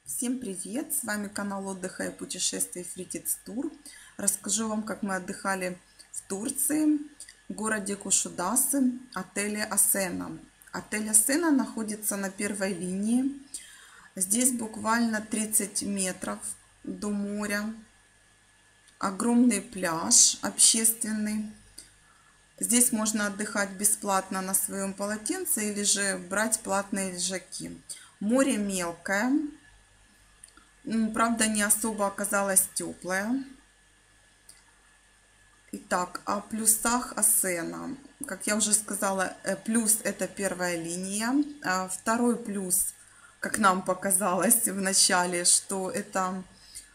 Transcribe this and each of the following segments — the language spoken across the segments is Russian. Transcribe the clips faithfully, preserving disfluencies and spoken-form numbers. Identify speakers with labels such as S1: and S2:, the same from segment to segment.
S1: Всем привет! С вами канал отдыха и путешествий Фритиц Тур. Расскажу вам, как мы отдыхали в Турции, в городе Кушудасы, отеле Асена. Отель Асена находится на первой линии. Здесь буквально тридцать метров до моря. Огромный пляж общественный. Здесь можно отдыхать бесплатно на своем полотенце или же брать платные лежаки. Море мелкое. Правда, не особо оказалось теплое. Итак, о плюсах Асена. Как я уже сказала, плюс – это первая линия. Второй плюс, как нам показалось в начале, что это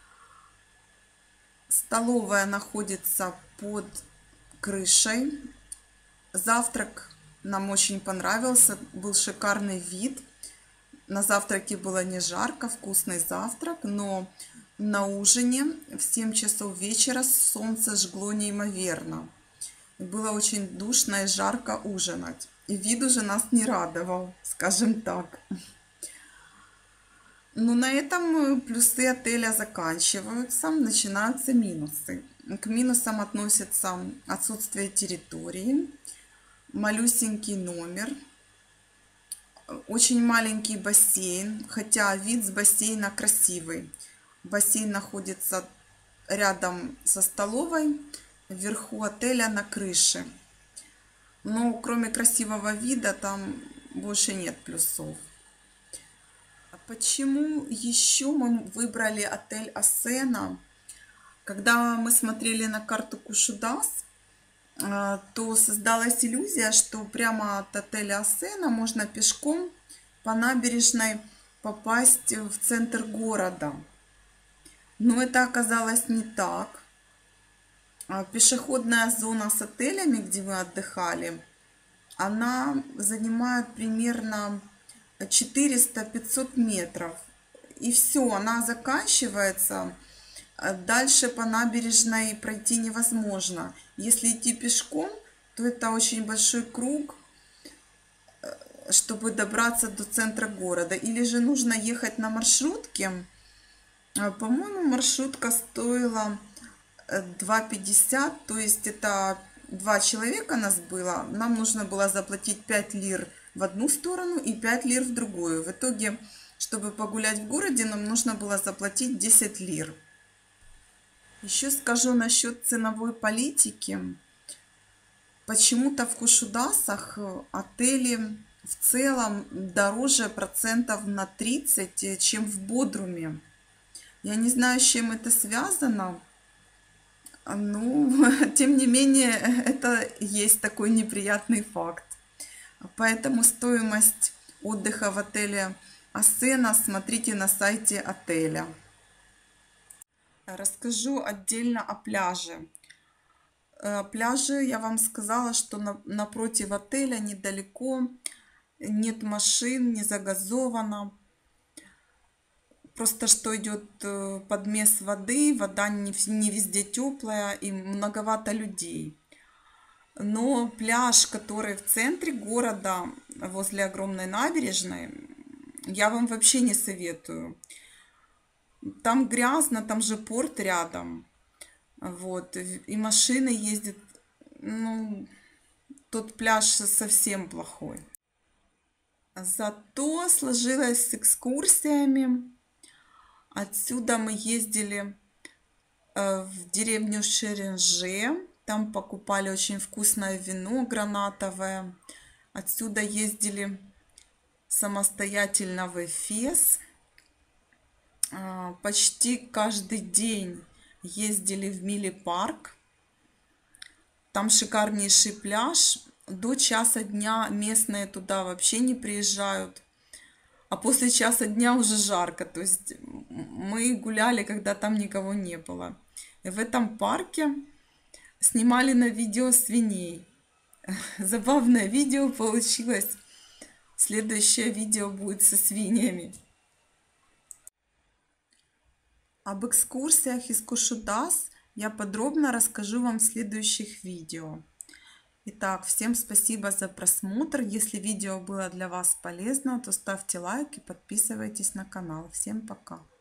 S1: столовая находится под крышей. Завтрак нам очень понравился, был шикарный вид. На завтраке было не жарко, вкусный завтрак, но на ужине в семь часов вечера солнце жгло неимоверно. Было очень душно и жарко ужинать. И вид уже нас не радовал, скажем так. Но на этом плюсы отеля заканчиваются, начинаются минусы. К минусам относятся отсутствие территории, малюсенький номер, очень маленький бассейн, хотя вид с бассейна красивый. Бассейн находится рядом со столовой, вверху отеля на крыше. Но кроме красивого вида там больше нет плюсов. Почему еще мы выбрали отель Асена? Когда мы смотрели на карту Кушудас, то создалась иллюзия, что прямо от отеля Асена можно пешком по набережной попасть в центр города. Но это оказалось не так. Пешеходная зона с отелями, где мы отдыхали, она занимает примерно четыреста-пятьсот метров. И все, она заканчивается. Дальше по набережной пройти невозможно. Если идти пешком, то это очень большой круг, чтобы добраться до центра города. Или же нужно ехать на маршрутке. По-моему, маршрутка стоила два пятьдесят, то есть это два человека нас было. Нам нужно было заплатить пять лир в одну сторону и пять лир в другую. В итоге, чтобы погулять в городе, нам нужно было заплатить десять лир. Еще скажу насчет ценовой политики. Почему-то в Кушудасах отели в целом дороже процентов на тридцать, чем в Бодруме. Я не знаю, с чем это связано. Ну, тем не менее, это есть такой неприятный факт. Поэтому стоимость отдыха в отеле Асена смотрите на сайте отеля. Расскажу отдельно о пляже. Пляжи, я вам сказала, что напротив отеля, недалеко, нет машин, не загазовано. Просто что идет подмес воды, вода не, не везде теплая и многовато людей. Но пляж, который в центре города, возле огромной набережной, я вам вообще не советую. Там грязно, там же порт рядом. Вот, и машины ездят. Ну, тот пляж совсем плохой. Зато сложилось с экскурсиями. Отсюда мы ездили в деревню Шеренже. Там покупали очень вкусное вино гранатовое. Отсюда ездили самостоятельно в Эфес. Почти каждый день ездили в Мили парк. Там шикарнейший пляж. До часа дня местные туда вообще не приезжают. А после часа дня уже жарко. То есть мы гуляли, когда там никого не было. И в этом парке снимали на видео свиней. Забавное видео получилось. Следующее видео будет со свиньями. Об экскурсиях из Кушудас я подробно расскажу вам в следующих видео. Итак, всем спасибо за просмотр. Если видео было для вас полезно, то ставьте лайк и подписывайтесь на канал. Всем пока!